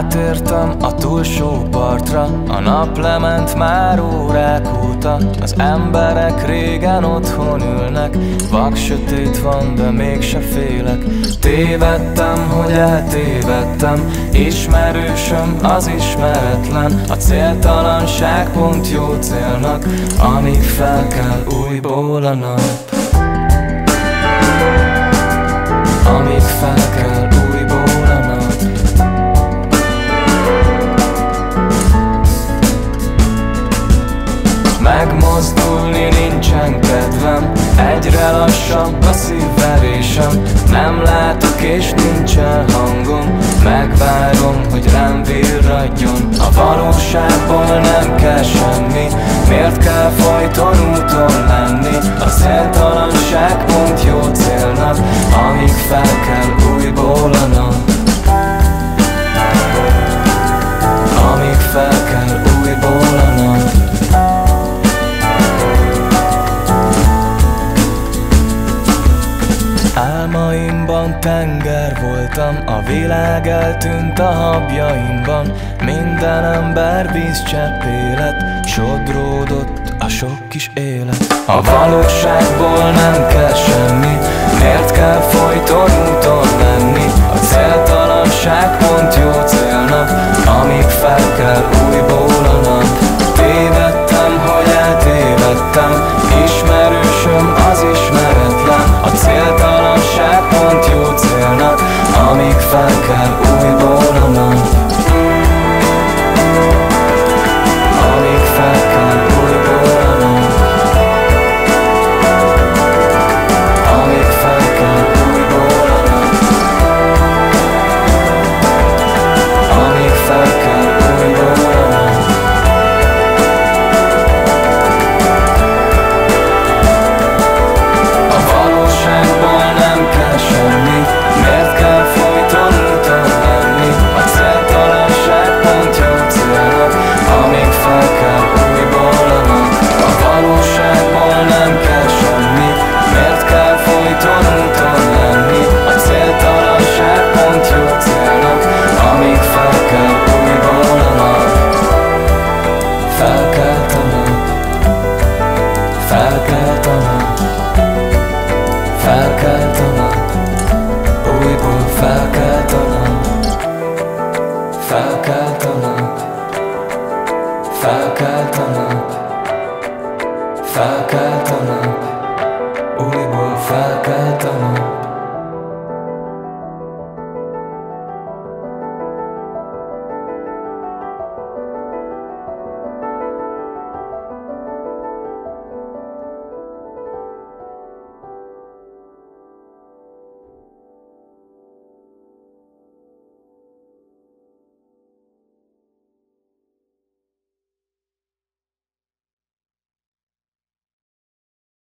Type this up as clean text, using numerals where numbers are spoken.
Átértem a túlsó partra, a nap lement már órák óta. Az emberek régen otthon ülnek, vaksötét van, de mégse félek. Tévedtem, hogy eltévedtem, ismerősöm az ismeretlen. A céltalanság pont jó célnak, amíg felkel újból a nap. Amíg felkel újból a nap. Megmozdulni nincsen kedvem, egyre lassabb a szívverésem. Nem látok és nincsen hangom, megvárom, hogy rám virradjon. A valóságból nem kell semmi, miért kell folyton úton lenni? A céltalanság pont jó célnak, amíg felkel újból a nap. Amíg felkel újból a nap. Álmaimban tenger voltam, a világ eltűnt a habjaimban. Minden ember vízcsepp élet, sodródott a sok kis élet. A valóságból nem kell semmi, miért kell folyton úton lenni? A céltalanság pont jó célnak, amíg felkel újból